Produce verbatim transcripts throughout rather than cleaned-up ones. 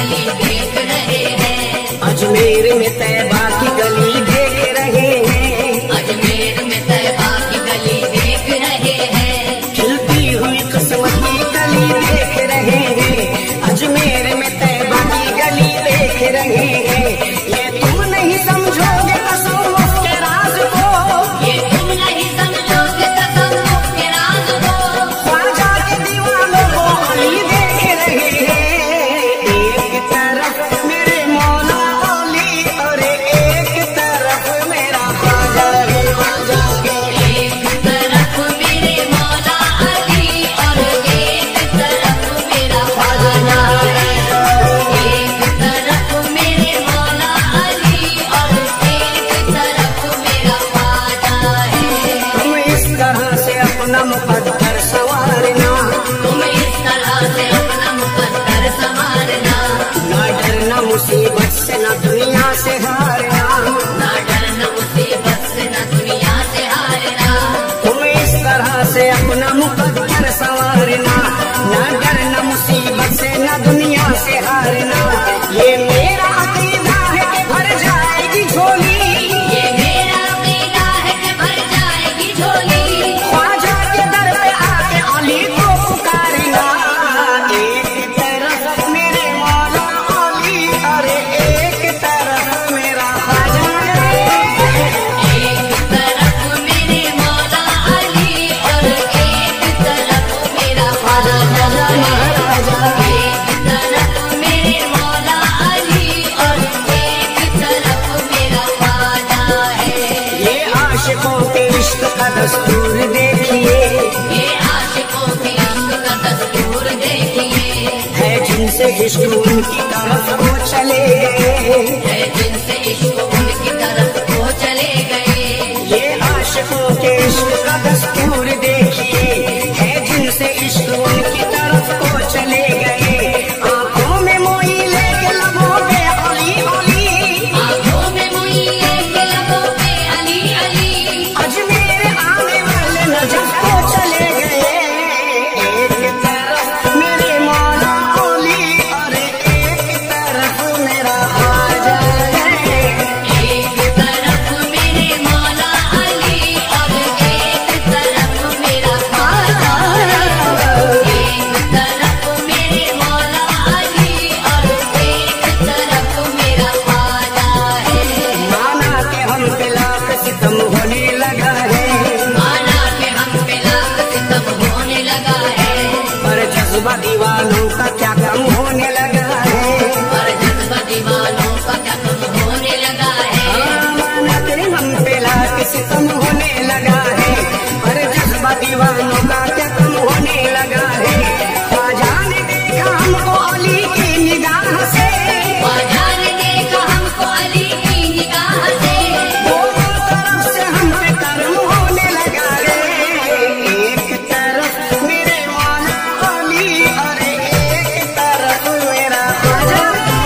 गली देख रहे हैं। अजमेर में तैबा की गली देख रहे हैं। अजमेर में तैबा की गली देख रहे हैं। खिलती हुई किस्मत की गली देख रहे हैं। अजमेर में तैबा की गली देख रहे हैं। ये तुम नहीं समझोगे तसव्वुफ के राज को, ये तुम नहीं समझोगे तसव्वुफ के राज को। ख्वाजा के दीवानों को अली देख रहे हैं। एक तरफ मेरे मौला अली और एक तरफ मेरा ख्वाजा है। एक तरफ मेरे मौला अली और एक तरफ मेरा ख्वाजा है। एक तरफ मेरे मौला अली और एक तरफ मेरा ख्वाजा है। तुम इस तरह से अपना मुकद्दर संवारना, तुम इस तरह से अपना मुकद्दर संवारना। ना डरना मुसीबत से ना दुनिया से हारना। ना डरना मुसीबत से ना दुनिया से हारना। तुम इस तरह से अपना मुकद्दर संवारना, ना डरना मुसीबत से ना दुनिया से हारना। ये मेरा अकीदा है कि भर जाएगी झोली, ये मेरा अकीदा है कि भर जाएगी झोली। ख्वाजा के दर पे आके अली को पुकारना। एक तरफ मेरे मौला अली और एक तरफ मेरा ख्वाजा है। एक तरफ मेरे मौला अली और एक तरफ मेरा ख्वाजा है। एक तरफ मेरे मौला अली और एक तरफ मेरा ख्वाजा है। ये आशिकों के इश्क का दस्तूर देखिए, ये आशिकों के इश्क का दस्तूर देखिए। है जिनसे इश्क उनकी तरफ वो चले गए। है जिनसे इश्क उनकी तरफ वो चले गए। ये आशिकों के इश्क का दस्तूर देखिए, है जिनसे इश्क उनकी तरफ को चले गए। आंखों में मोई लेके लबों पे अली अली, आंखों में मुई लेके लबों पे अली अली। अजमेर आने वाले नजफ को चले गए। एक तरफ मेरे मौला अली और एक तरफ मेरा ख्वाजा है। एक तरफ मेरे मौला अली और एक तरफ मेरा ख्वाजा है। एक तरफ मेरे मौला अली और एक तरफ मेरा ख्वाजा है। माना के हम पे लाख सितम होने लगा है, माना के हम पे लाख सितम होने लगा है। पर जज्बा दीवानों का क्या कम होने लगा है। पर जज्बा दीवानों का क्या कम होने लगा है। माना के हम पे लाख सितम होने लगा है, पर जज्बा दीवानों का क्या कम होने लगा है। ख्वाजा ने देखा हमको अली की निगाह से, ख्वाजा ने देखा हमको अली की निगाह से। दोनों तरफ से हम पे कर्म होने लगा है। एक तरफ मेरे मौला अली और एक तरफ मेरा ख्वाजा।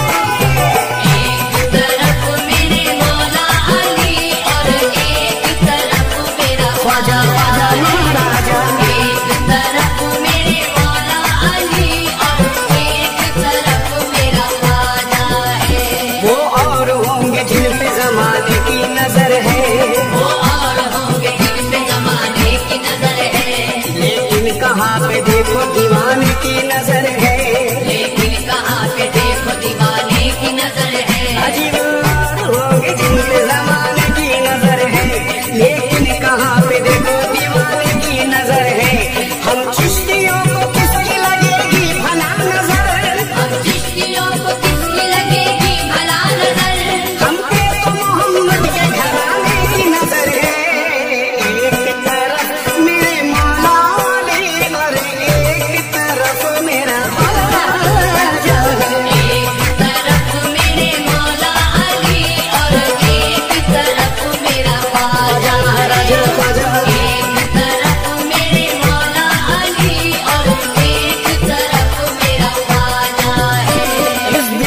एक तरफ मेरे मौला अली और एक तरफ मेरा ख्वाजा ख्वाजा महाराजा। एक तरफ मेरे मौला अली और एक तरफ मेरा ख्वाजा है। वो और होंगे जिन पे जमाने की नजर है, वो और होंगे जिन पे जमाने की नजर है। लेकिन कहाँ पे देखो दीवाने की नजर है। लेकिन कहाँ पे देखो दीवाने की नजर है। अजीब और होंगे जिन पे जमाने की नजर है, लेकिन कहाँ पे देखो दीवाने की नजर है। हम चिश्तियों को किसकी लगेगी भला नजर, अब चिश्तियों को किसकी लगेगी भला नजर। हम पे तो मोहम्मद के घराने की नजर है। एक तरफ मेरे मौला अली और एक तरफ मेरा ख्वाजा है। एक तरफ मेरे मौला अली और एक तरफ मेरा ख्वाजा है। एक तरफ मेरे मौला अली और एक तरफ मेरा ख्वाजा है। इस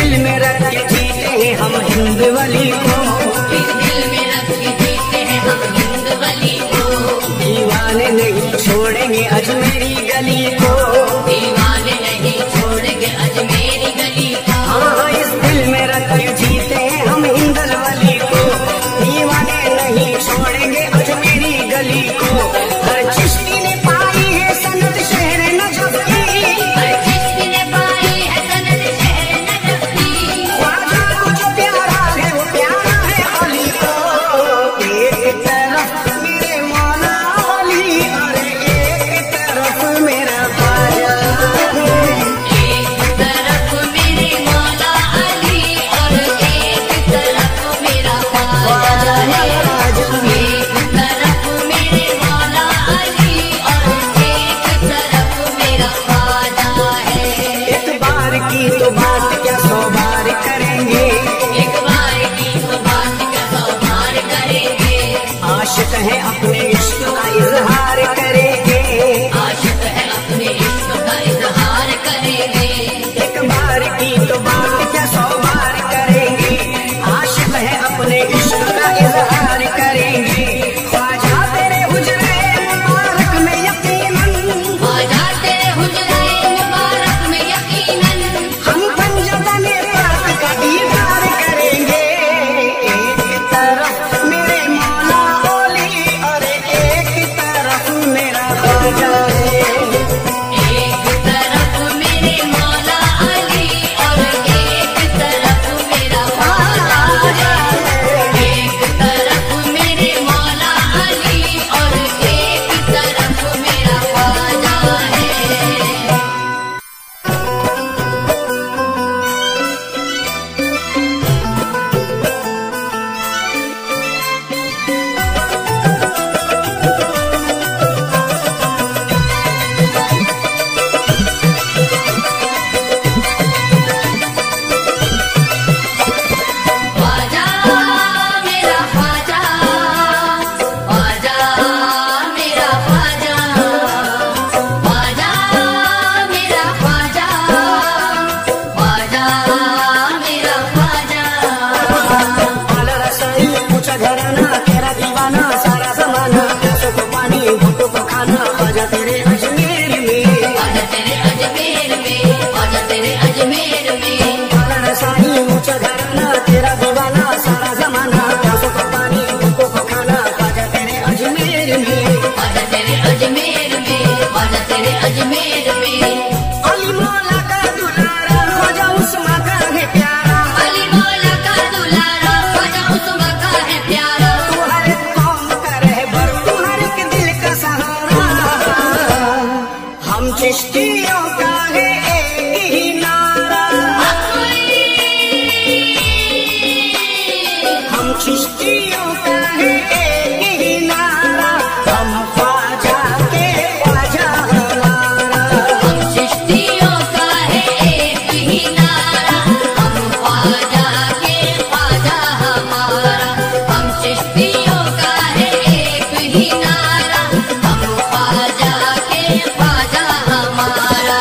अजमेर में। अली मौला का दुलारा ख्वाजा उस्मा का है प्यारा, अली मौला का दुलारा ख्वाजा उस्मा का है प्यारा। तू हर एक कौम का रहबर, तू हर एक दिल का सहारा। हम चिश्तियों का है एक ही नारा, हम चिश्तियों का है एक ही नारा। हम ख्वाजा के ख्वाजा हमारा, हम चिश्तियों का है एक ही नारा। हम ख्वाजा के ख्वाजा हमारा। हम चिश्तियों का है एक ही नारा। हम ख्वाजा के ख्वाजा हमारा।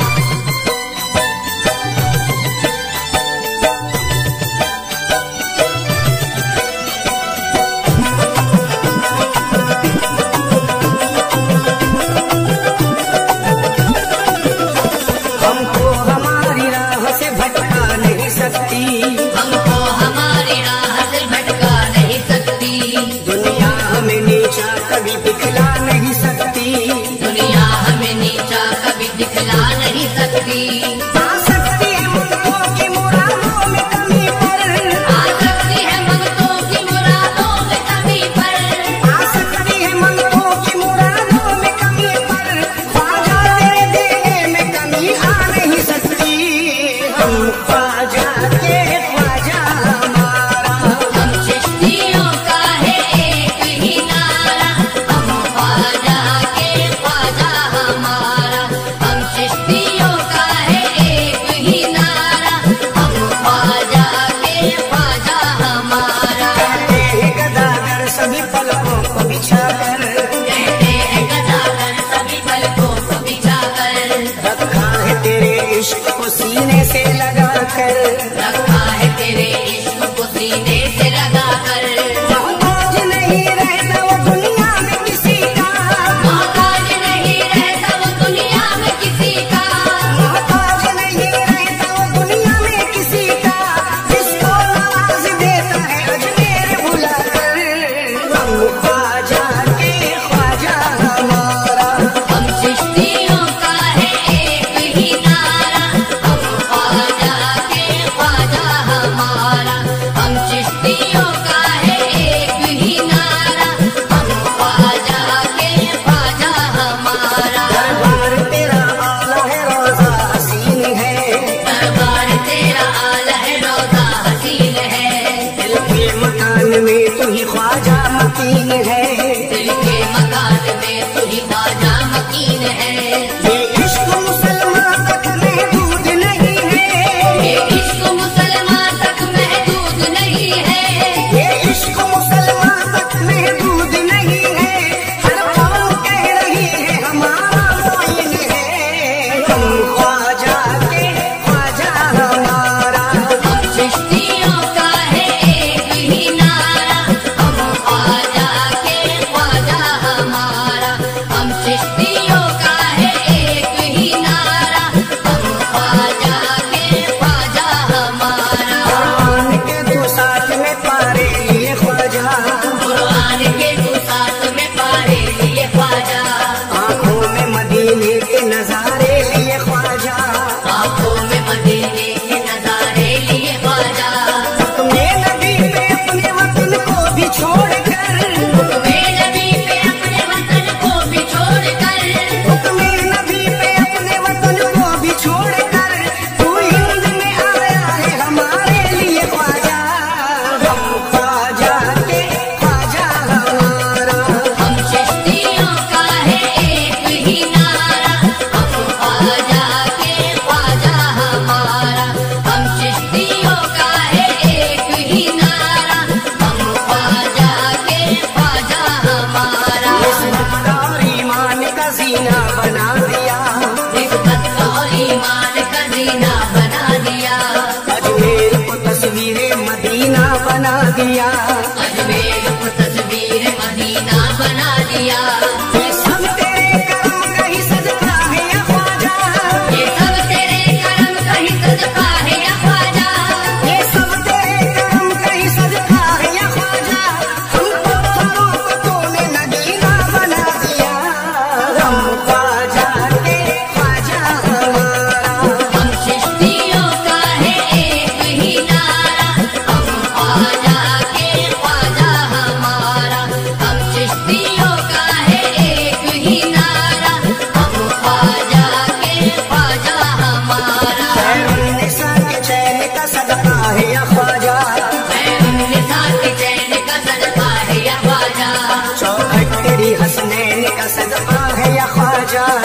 हमको हमारी राह से भटका नहीं सकती, हमको हमारी राह से भटका नहीं सकती। दुनिया हमें नीचा कभी दिखला नहीं सकती। दुनिया हमें नीचा कभी दिखला नहीं सकती। आ सकती है मुल्कों की मुरादों में कमी पर, आ सकती है मंगतों की मुरादों में कमी पर। आ सकती है मुल्कों की मुरादों में कमी पर। ख्वाजा तेरे देने में कमी आ नहीं सकती। हम ख्वाजा के ख्वाजा हमारा, हम चिश्तियों का है एक ही नारा। हम ख्वाजा के ख्वाजा हमारा। हम चिश्तियों का है एक ही नारा। हम ख्वाजा के ख्वाजा हमारा। कहते हैं गदागर सभी पलकों को बिछा कर, कहते हैं गदागर सभी पलकों को बिछा कर। रखा है तेरे इश्क को सीने से लगा कर। रखा है तेरे इश्क को सीने से लगा कर। मोहताज नहीं रहता वो दुनिया में किसी का, मोहताज नहीं रहता वो दुनिया में किसी का। मोहताज नहीं रहता वो दुनिया में किसी का। जिसको नवाज देता है अजमेर बुला कर। हम ख्वाजा के ख्वाजा हमारा, हम चिश्तियों का है एक ही नारा। हम ख्वाजा के ख्वाजा हमारा। हम चिश्तियों का है एक ही नारा। हम ख्वाजा के ख्वाजा हमारा। दरबार तेरा आला है रोजा हसीन है, दरबार तेरा आला है रोजा हसीन है। दिल के मकान में तू ही ख्वाजा मकीन है। दिल के मकान में तू ही ख्वाजा मकीन है। ये इश्क मुसलमान तक महदूद नहीं है, ये इश्क मुसलमान तक महदूद नहीं है। ये इश्क मुसलमान तक महदूद नहीं है। हर कौम कह रही है हमारा मोइन है। हम ख्वाजा के ख्वाजा हमारा, हम चिश्तियों का है एक ही नारा। हम ख्वाजा के ख्वाजा हमारा। हम चिश्तियों का है एक ही नारा। हम ख्वाजा के ख्वाजा हमारा। कुरान के तू साथ में पारे लिए ख्वाजा, कुरान के तू साथ में पारे लिए ख्वाजा। आंखों में मदीने के नजारे लिए ख्वाजा। आंखों में मदीने के नजारे लिए ख्वाजा। हुक्मे नबी पे अपने वतन को भी छोड़कर, हुक्मे नबी पे अपने वतन को भी छोड़कर। हुक्मे नबी पे अपने वतन को भी छोड़कर तू हिंद में आया है हमारे लिए ख्वाजा। हम ख्वाजा के ख्वाजा हमारा, हम चिश्तियों का है एक ही नारा। हम ख्वाजा के ख्वाजा हमारा। हम चिश्तियों का है एक ही नारा। हम ख्वाजा के ख्वाजा हमारा। इस्मत और ईमान का जीना बना दिया, इज्जत और ईमान का जीना बना दिया। अजमेर को तस्वीरें मदीना बना दिया। अजमेर को तस्वीर मदीना बना दिया। ये सब तेरे करम का ही सदका है या ख्वाजा, ये सब तेरे करम का ही सदका है या ख्वाजा। ये सब तेरे करम का ही सदका है या ख्वाजा। हम पत्थरों को तूने नगीना बना दिया। हम ख्वाजा के सदका है या ख्वाजा